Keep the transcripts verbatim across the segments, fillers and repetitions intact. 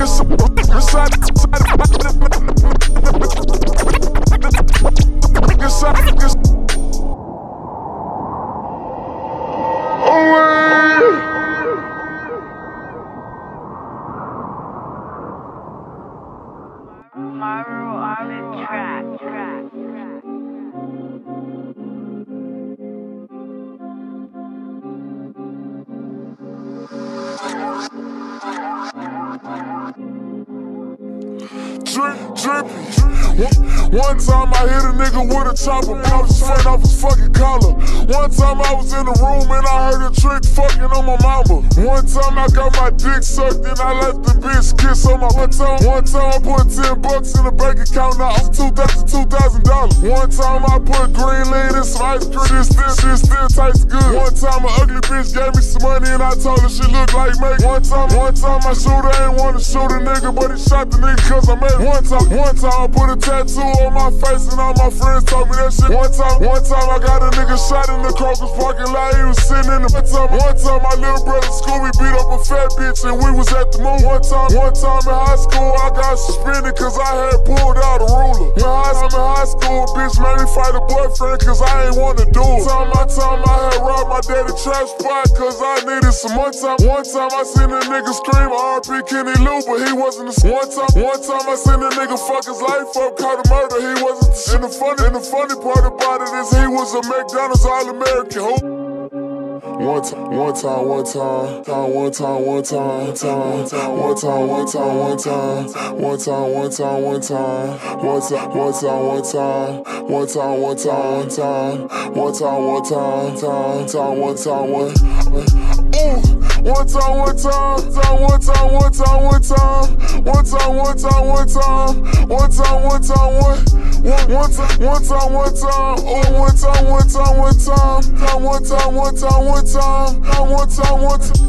Maru on the track, track, track. Drip, drippy. One, one time I hit a nigga with a chopper, man, I was just flying off his fucking collar. One time I was in the room and I heard a trick fucking on my mama. One time I got my dick sucked and I let the bitch kiss on my one time. One time I put ten bucks in the bank account, now I'm two thousand, two thousand dollars. One time I put green lean in some ice cream, this still, shit still tastes good. One time an ugly bitch gave me some money and I told her she looked like me. One time, one time my shooter ain't wanna shoot a nigga, but he shot the nigga cause I made it. One time, one time I put a tattoo on my face and all my friends told me that shit. One time, one time I got a nigga shot in the Kroger's parking lot, he was sitting in the one time, one time my little brother Scooby beat up a fat bitch and we was at the moon. One time, one time in high school I got suspended cause I had pulled out a ruler. In high, I'm in high school, a bitch made me fight a boyfriend cause I ain't wanna do it. Time my time I had robbed my daddy trap spot cause I needed some. One time, one time I seen a nigga scream R P Kenny Lou, but he wasn't the one time, one time I seen a nigga fuck his life up, caught a murder, he wasn't the shit. And the funny, and the funny part about it is he was a McDonald's All-American. Who? One time, one time, one time, time, one time, one time, time, time, one time, one time, one time, one time, one time, one time, one time, one time, one time, one time, one time, time, one time, one time, time, time, one time, one. Ooh. One time, one time, time, one time, one time, one time, one time, one time, one time, one time, one time, one, one time, one time, one time, oh, one time, one time, one time, time, one time, one time, one time, time, one time, one time.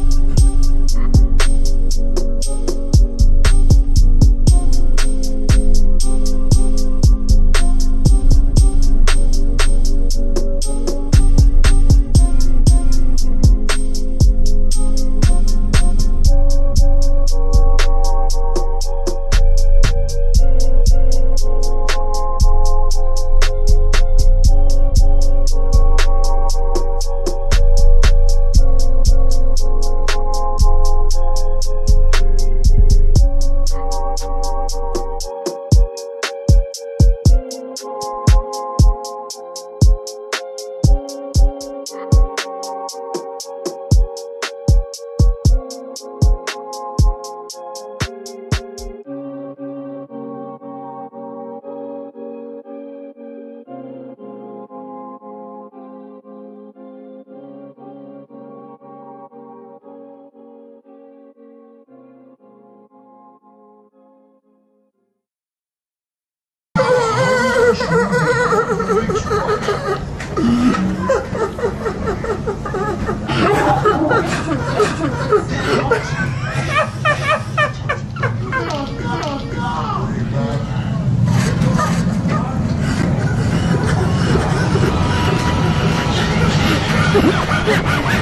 Oh, God.